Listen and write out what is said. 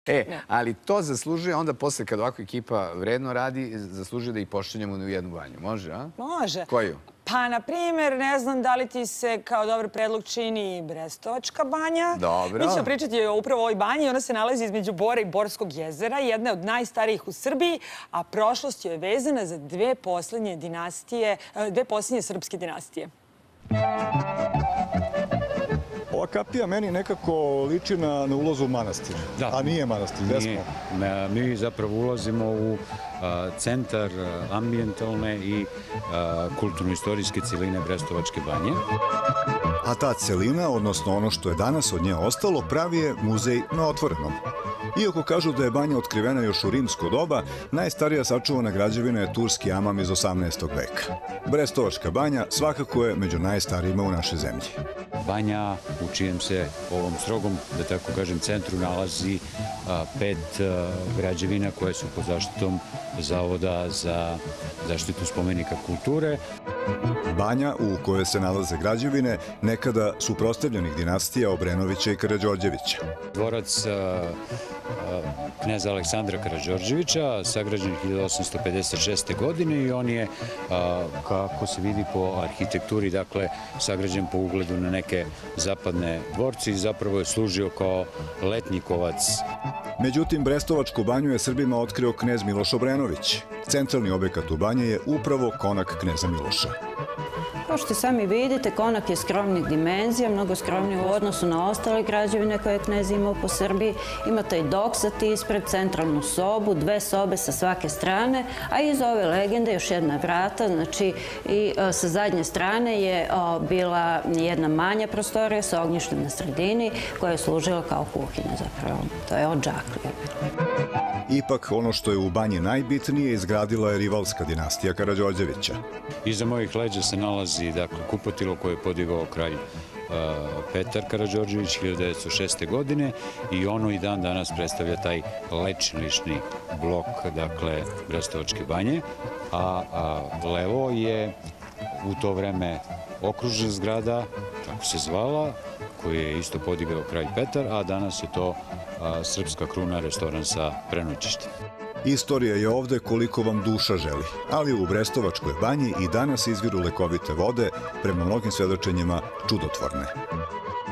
Ali to zaslužuje onda posle kad ovako ekipa vredno radi, zaslužuje da ih pošaljemo u jednu banju. Može, a? Može. Koju? Pa, na primjer, ne znam da li ti se kao dobar predlog čini Brestovačka banja. Dobro. Mi ćemo pričati o upravo ovoj banji. Ona se nalazi između Bora i Borskog jezera, jedna od najstarijih u Srbiji, a prošlost joj je vezana za dve posljednje srpske dinastije. Ova kapija meni nekako liči na ulaz u manastir, a nije manastir, gde smo? Mi zapravo ulazimo u centar ambijentalne i kulturno-istorijske celine Brestovačke banje. A ta celina, odnosno ono što je danas od nje ostalo, pravi je muzej na otvorenom. Iako kažu da je banja otkrivena još u rimsko doba, najstarija sačuvana građevina je turski amam iz 18. veka. Brestovačka banja svakako je među najstarijima u našoj zemlji. Banja u čijem se ovom strogom, da tako kažem, centru nalazi 5 građevina koje su pod zaštitom Zavoda za zaštitu spomenika kulture. Banja u kojoj se nalaze građevine nekada suprotstavljenih dinastija Obrenovića i Karađorđevića. Dvorac kneza Aleksandra Karađorđevića, sagrađen 1856. godine i on je, kako se vidi po arhitekturi, dakle, sagrađen po ugledu na neke zapadne dvorce i zapravo je služio kao letnikovac. Međutim, Brestovačku banju je Srbima otkrio knez Miloš Obrenović. Centralni objekat u banji je upravo konak kneza Miloša. Kao što sami vidite, konak je skromnih dimenzija, mnogo skromniji u odnosu na ostale građevine koje je knez imao po Srbiji. Ima taj doksat ispred, centralnu sobu, 2 sobe sa svake strane, a iz ove legende još jedna vrata, znači i sa zadnje strane je bila jedna manja prostorija sa ognjištem na sredini koja je služila kao kuhinja zapravo. To je od džaklije. Ipak, ono što je u banji najbitnije izgradila je rivalska dinastija Karađorđevića. Iza mojih leđa se nalazi kupatilo koje je podigao kralj Petar Karađorđević 1906. godine i ono i dan danas predstavlja taj lečilišni blok, dakle, Brestovačke banje, a levo je u to vreme okružna zgrada, tako se zvala, koju je isto podigao kralj Petar, a danas je to Srpska kruna, restoran sa prenoćištem. Istorija je ovde koliko vam duša želi, ali u Brestovačkoj banji i danas izviru lekovite vode, prema mnogim svedočenjima čudotvorne.